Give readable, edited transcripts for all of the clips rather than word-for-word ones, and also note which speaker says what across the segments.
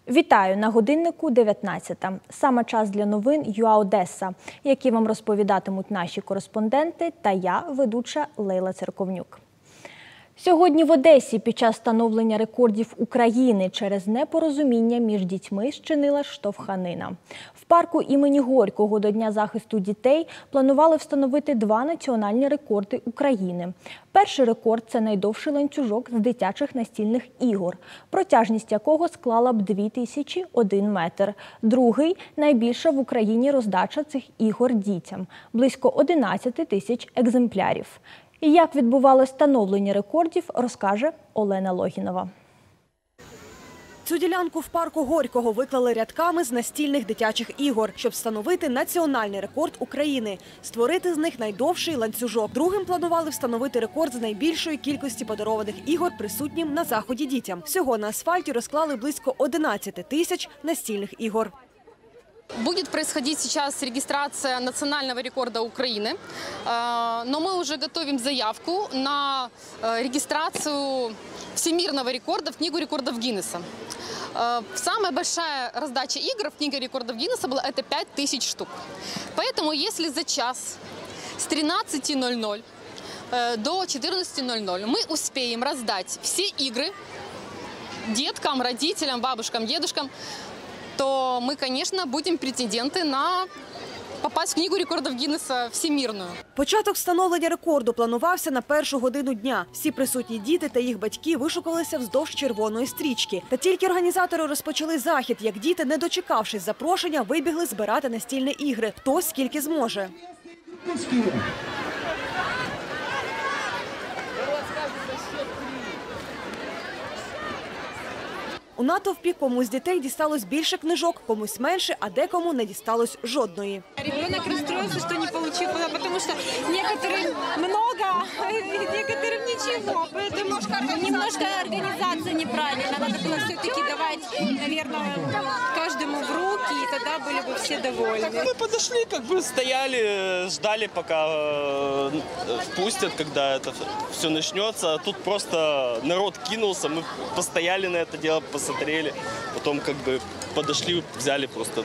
Speaker 1: Вітаю! На годиннику 19-та. Саме час для новин ЮА Одеса, які вам розповідатимуть наші кореспонденти та я, ведуча Лейла Церковнюк. Сьогодні в Одесі під час встановлення рекордів України через непорозуміння між дітьми зчинила штовханина. В парку імені Горького до Дня захисту дітей планували встановити 2 національні рекорди України. Перший рекорд – це найдовший ланцюжок з дитячих настільних ігор, протяжність якого склала б 2001 метр. Другий – найбільша в Україні роздача цих ігор дітям – близько 11 тисяч екземплярів. І як відбувалось встановлення рекордів, розкаже Олена Логінова.
Speaker 2: Цю ділянку в парку Горького виклали рядками з настільних дитячих ігор, щоб встановити національний рекорд України – створити з них найдовший ланцюжок. Другим планували встановити рекорд з найбільшої кількості подарованих ігор присутнім на заході дітям. Всього на асфальті розклали близько 11 тисяч настільних ігор.
Speaker 3: Будет происходить сейчас регистрация национального рекорда Украины, но мы уже готовим заявку на регистрацию всемирного рекорда в Книгу рекордов Гиннесса. Самая большая раздача игр в Книге рекордов Гиннесса была это 5000 штук. Поэтому если за час с 13:00 до 14:00 мы успеем раздать все игры деткам, родителям, бабушкам, дедушкам, то мы, конечно, будем претенденты на попасть в Книгу рекордов Гиннесса всемирную.
Speaker 2: Початок встановлення рекорду планувався на 1-ю годину дня. Всі присутні діти та їх батьки вишукувалися вздовж червоної стрічки. Та тільки організатори розпочали захід, як діти, не дочекавшись запрошення, вибігли збирати настільні ігри. Хто скільки зможе. У натовпі комусь з дітей дісталось більше книжок, комусь менше, а декому не дісталось жодної.
Speaker 4: Ребенок расстроился, что не получил, потому что некоторым много, некоторым ничего. Поэтому немножко организация неправильно. Надо было все-таки давать, наверное, каждому в руки, и тогда были бы все довольны.
Speaker 5: Мы подошли, стояли, ждали, пока впустят, когда это все начнется. А тут просто народ кинулся, мы постояли на это дело, посмотрели, потом подошли, взяли просто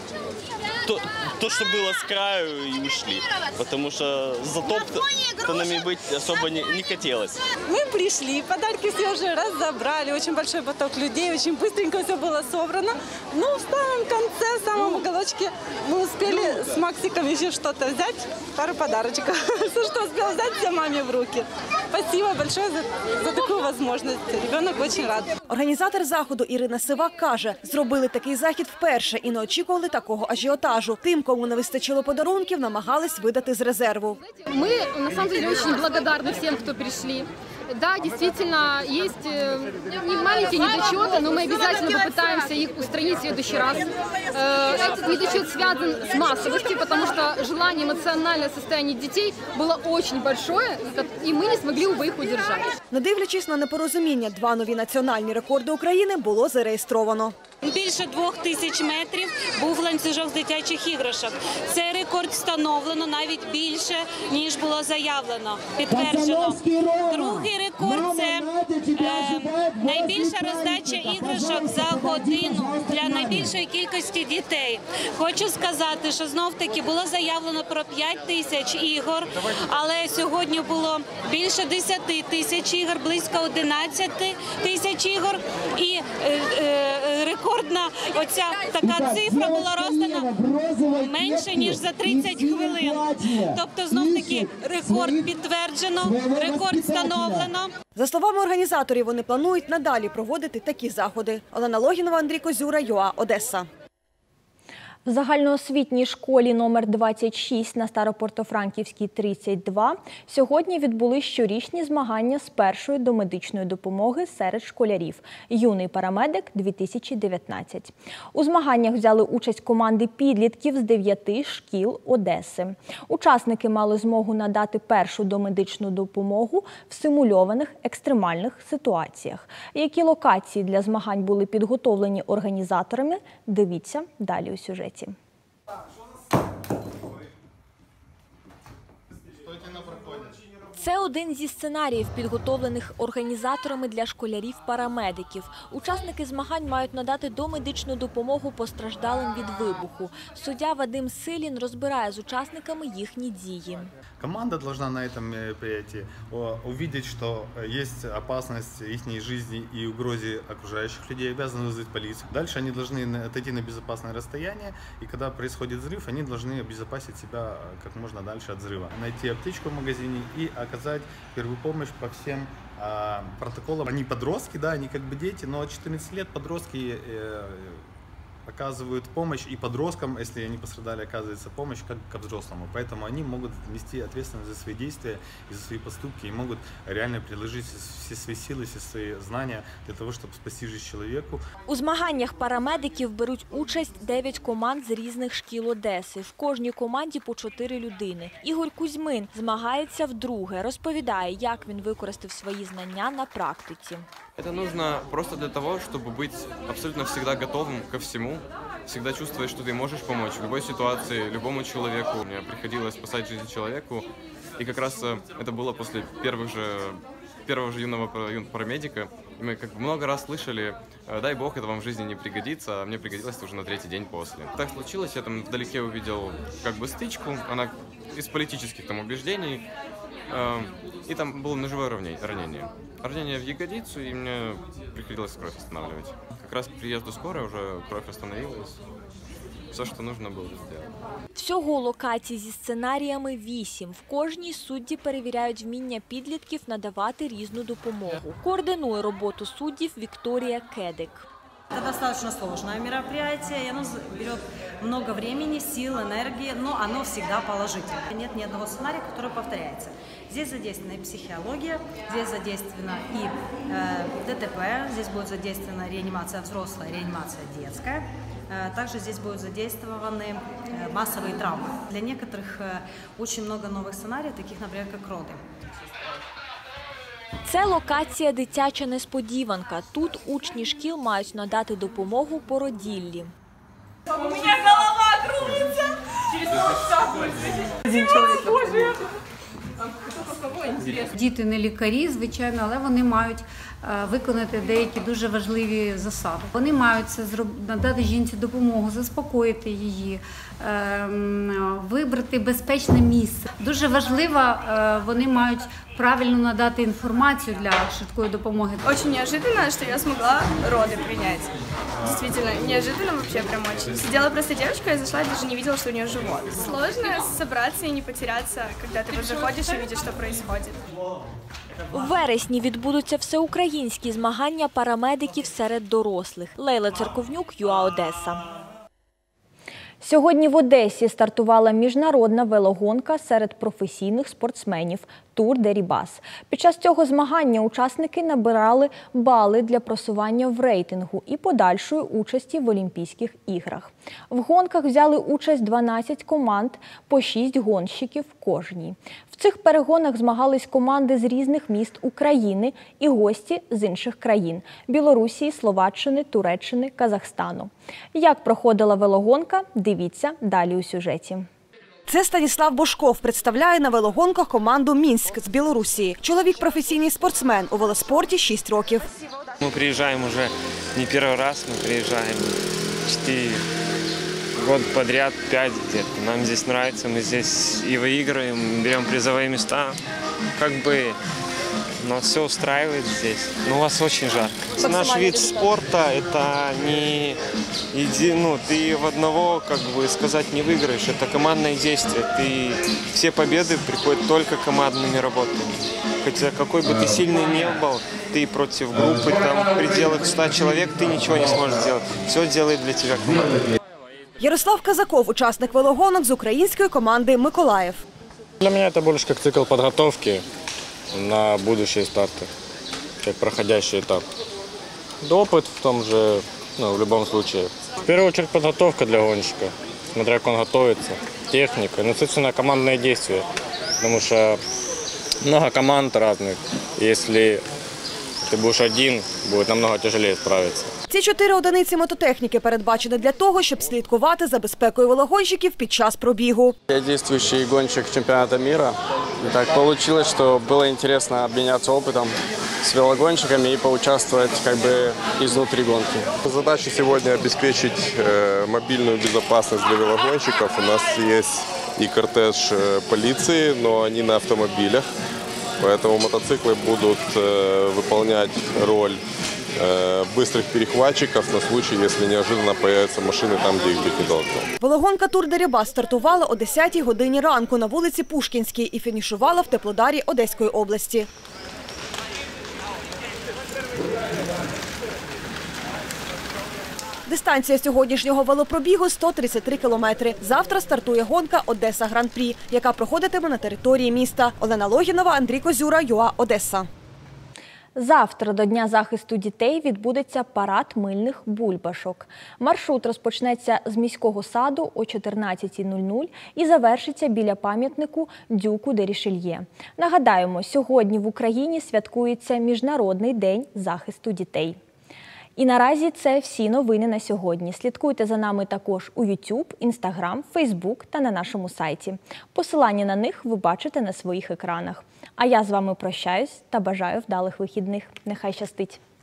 Speaker 5: то, что было с краю, и ушли. Потому что затоптанными быть особо не хотелось.
Speaker 4: Мы пришли, подарки все уже разобрали, очень большой поток людей, очень быстренько все было собрано. Но в самом конце, в самом уголочке мы успели с Максиком еще что-то взять, пару подарочков. Все, что успел взять, все маме в руки. Спасибо большое за такую возможность. Ребенок очень рад.
Speaker 2: Організатор заходу Ірина Сивак каже, зробили такий захід вперше і не очікували такого ажіотажу. Тим, кому не вистачило подарунків, намагались видати з резерву.
Speaker 3: Мы, на самом деле, очень благодарны всем, кто пришли. Да, действительно, есть маленькие недочеты, но мы обязательно попытаемся их устранить в следующий раз. Этот недочет связан с массовостью, потому что желание, эмоциональное состояние детей было очень большое, и мы не смогли, увы, их удержать.
Speaker 2: Не дивлячись на непорозуміння, 2 нові національні рекорди України було зареєстровано.
Speaker 6: Більше 2000 метрів був ланцюжок з дитячих іграшок. Цей рекорд встановлено навіть більше, ніж було заявлено, підтверджено. Другий рекорд – це найбільша роздача іграшок за годину для найбільшої кількості дітей. Хочу сказати, що знов-таки було заявлено про 5000 ігор, але сьогодні було більше 10 тисяч ігор, близько 11 тисяч ігор. І рекордна оця така цифра була роздана менше, ніж за 30 хвилин. Тобто, знов-таки, рекорд підтверджено, рекорд встановлено.
Speaker 2: За словами організаторів, вони планують надалі проводити такі заходи. Олена Логінова, Андрій Козюра, ЮА Одеса.
Speaker 1: В загальноосвітній школі номер 26 на Старопортофранківській, 32 сьогодні відбулись щорічні змагання з першої домедичної допомоги серед школярів «Юний парамедик-2019». У змаганнях взяли участь команди підлітків з 9 шкіл Одеси. Учасники мали змогу надати першу домедичну допомогу в симульованих екстремальних ситуаціях. Які локації для змагань були підготовлені організаторами, дивіться далі у сюжеті. Це один зі сценаріїв, підготовлених організаторами для школярів-парамедиків. Учасники змагань мають надати домедичну допомогу постраждалим від вибуху. Суддя Вадим Силін розбирає з учасниками їхні дії.
Speaker 7: Команда должна на этом мероприятии увидеть, что есть опасность их жизни и угрозе окружающих людей, обязаны вызвать полицию. Дальше они должны отойти на безопасное расстояние, и когда происходит взрыв, они должны обезопасить себя как можно дальше от взрыва. Найти аптечку в магазине и оказать первую помощь по всем протоколам. Они подростки, да, они как бы дети, но от 14 лет подростки оказывают помощь и подросткам, если они пострадали, оказывается помощь как ко взрослому. Поэтому они могут нести ответственность за свои действия и за свои поступки, и могут реально приложить все свои силы, все свои знания для того, чтобы спасти жизнь человеку.
Speaker 1: У змаганнях парамедиків беруть участь 9 команд з різних шкіл Одеси. В кожній команді по 4 людини. Ігор Кузьмин змагається вдруге. Розповідає, як він використав свої знання на практиці.
Speaker 8: Это нужно просто для того, чтобы быть абсолютно всегда готовым ко всему, всегда чувствовать, что ты можешь помочь в любой ситуации, любому человеку. Мне приходилось спасать жизнь человеку, и как раз это было после первого же юного парамедика. И мы как бы много раз слышали, дай бог, это вам в жизни не пригодится, а мне пригодилось это уже на 3-й день после. Так случилось, я там вдалеке увидел как бы стычку, она из политических там убеждений, и там было ножевое ранение. Ранение в ягодицу, и мне приходилось кровь останавливать. Как раз к приезду скорой уже кровь остановилась. Все, что нужно было, сделать.
Speaker 1: Всього локацій зі сценаріями 8. В кожній судді перевіряють вміння підлітків надавати різну допомогу. Координує роботу суддів Вікторія Кедик.
Speaker 9: Это достаточно сложное мероприятие, и оно берет много времени, сил, энергии, но оно всегда положительное. Нет ни одного сценария, который повторяется. Здесь задействована и психология, здесь задействована и ДТП, здесь будет задействована реанимация взрослая, реанимация детская. Также здесь будут задействованы массовые травмы. Для некоторых очень много новых сценариев, таких, например, как роды.
Speaker 1: Це локація «Дитяча несподіванка». Тут учні шкіл мають надати допомогу породіллі.
Speaker 10: У мене голова кружиться!
Speaker 11: Діти не лікарі, звичайно, але вони мають виконати деякі дуже важливі засади. Вони мають надати жінці допомогу, заспокоїти її, вибрати безпечне місце. Дуже важливо, вони мають правильно надати информацию для швидкої допомоги.
Speaker 10: Очень неожиданно, что я смогла роды принять. Действительно, неожиданно вообще прям очень. Сидела просто девочка, я зашла, даже не видела, что у нее живот. Сложно собраться и не потеряться, когда ты вот заходишь и видишь, что происходит.
Speaker 1: У вересні відбудуться всеукраїнські змагання парамедиків серед дорослих. Лейла Церковнюк, ЮА Одеса. Сьогодні в Одесі стартувала міжнародна велогонка серед професійних спортсменів «Тур де Рібас». Під час цього змагання учасники набирали бали для просування в рейтингу і подальшої участі в Олімпійських іграх. В гонках взяли участь 12 команд, по 6 гонщиків кожній. В цих перегонах змагались команди з різних міст України і гості з інших країн – Білорусі, Словаччини, Туреччини, Казахстану. Як проходила велогонка, дивіться далі у сюжеті.
Speaker 2: Це Станіслав Бошков представляє на велогонках команду «Мінськ» з Білорусі. Чоловік – професійний спортсмен, у велоспорті 6 років.
Speaker 12: Ми приїжджаємо вже не перший раз, ми приїжджаємо 4 года подряд, 5 где-то. Нам здесь нравится, мы здесь и выигрываем, берем призовые места. Как бы нас все устраивает здесь. Но у вас очень жарко. Наш вид спорта – это не ты в одного, как бы сказать, не выиграешь. Это командное действие. Все победы приходят только командными работами. Хотя какой бы ты сильный не был, ты против группы, там в пределах 100 человек, ты ничего не сможешь сделать. Все делает для тебя команда.
Speaker 2: Ярослав Казаков – учасник велогонок з української команди «Миколаїв».
Speaker 13: Для меня это больше как цикл подготовки на будущие старты, как проходящий этап. Опыт в том же, в любом случае. В первую очередь подготовка для гонщика, смотря как он готовится, техника, естественно, командное действие, потому что много команд разных. Если ты будешь один, будет намного тяжелее справиться.
Speaker 2: Ці 4 одиниці мототехніки передбачені для того, щоб слідкувати за безпекою велогонщиків під час пробігу.
Speaker 14: Я действующий гонщик чемпионата мира. И так получилось, что было интересно обменяться опытом с велогонщиками и поучаствовать изнутри гонки.
Speaker 15: Задача сегодня обеспечить мобильную безопасность для велогонщиков. У нас есть и кортеж полиции, но они на автомобилях. Поэтому мотоциклы будут выполнять роль быстрых перехватчиков на случай, если неожиданно появятся машины там, где их быть не должно.
Speaker 2: Велогонка Тур де Рибас стартувала о 10-й годині ранку на вулиці Пушкінській і фінішувала в Теплодарі Одеської області. Дистанція сьогоднішнього велопробігу – 133 кілометри. Завтра стартує гонка «Одеса Гран-прі», яка проходитиме на території міста. Олена Логінова, Андрій Козюра, ЮА Одеса.
Speaker 1: Завтра до Дня захисту дітей відбудеться парад мильних бульбашок. Маршрут розпочнеться з міського саду о 14:00 і завершиться біля пам'ятнику Дюку де Рішельє. Нагадаємо, сьогодні в Україні святкується Міжнародний день захисту дітей. І наразі це всі новини на сьогодні. Слідкуйте за нами також у YouTube, Instagram, Facebook та на нашому сайті. Посилання на них ви бачите на своїх екранах. А я з вами прощаюсь та бажаю вдалих вихідних. Нехай щастить!